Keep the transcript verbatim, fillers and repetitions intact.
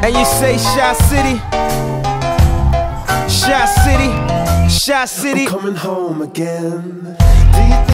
And you say Shy City, Shy City, Shy City. I'm coming home again. Do you think